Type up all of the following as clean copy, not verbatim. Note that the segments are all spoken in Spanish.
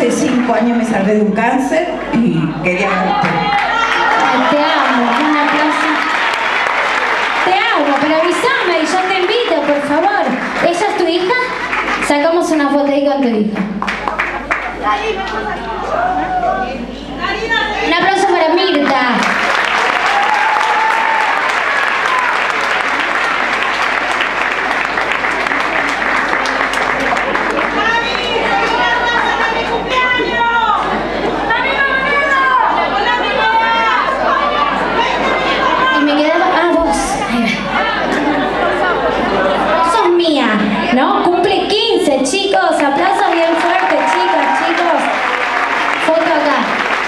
hace 5 años me salvé de un cáncer y quería verte. Te amo, un aplauso. Te amo, pero avísame y yo te invito, por favor. ¿Ella es tu hija? Sacamos una foto ahí con tu hija. Un aplauso para Mirta. Y me quedaba... Ah, vos. Sos mía, ¿no? Cumple 15, chicos. Aplausos bien fuertes, chicas, chicos. Foto acá.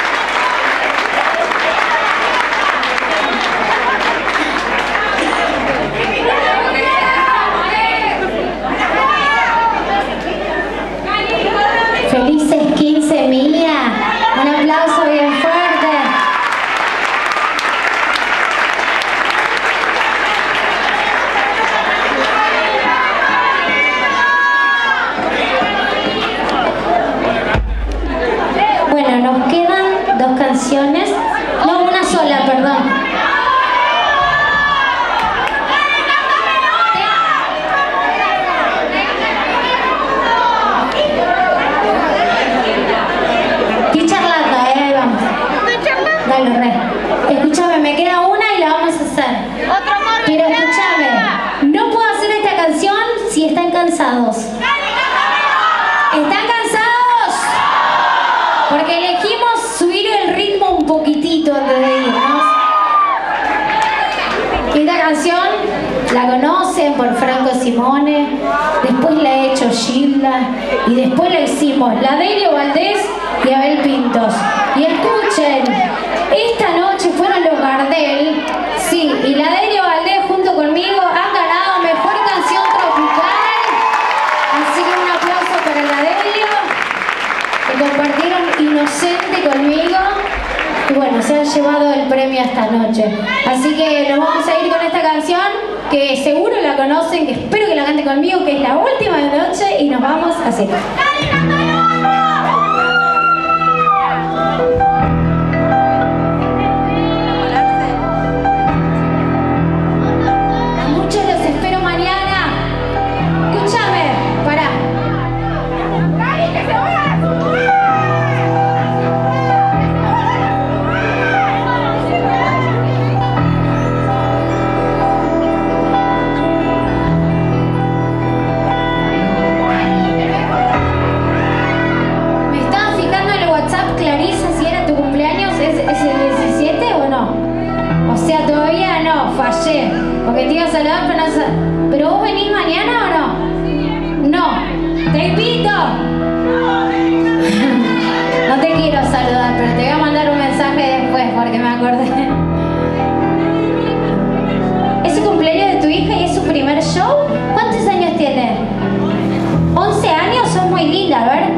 Felices 15, mía. Un aplauso bien fuerte. Bueno, nos quedan 2 canciones. No, una sola, perdón. Estoy charlando, ahí vamos. Dale, re. Escúchame, me queda una y la vamos a hacer. Pero escúchame, no puedo hacer esta canción si están cansados. ¿Están cansados? Porque elegimos subir el ritmo un poquitito antes de irnos. Esta canción la conocen por Franco Simone, después la ha hecho Gilda y después la hicimos la Delio Valdés y Abel Pintos. Y escuchen, esta noche fueron los Gardel, sí, y la Delio Valdés junto conmigo han ganado Mejor Canción Tropical. Así que un aplauso para la Delio, que compartieron Inocente conmigo. Y bueno, se han llevado el premio esta noche. Así que nos vamos a ir con esta canción, que seguro la conocen, que espero que la canten conmigo, que es la última de la noche y nos vamos a hacer. Muchos los espero mañana. Escúchame, pará. Fallé, porque te iba a saludar, pero no sé. ¿Pero vos venís mañana o no? No. ¡Te invito! No te quiero saludar, pero te voy a mandar un mensaje después porque me acordé. ¿Es el cumpleaños de tu hija y es su primer show? ¿Cuántos años tiene? 11 años, sos muy linda, a ver.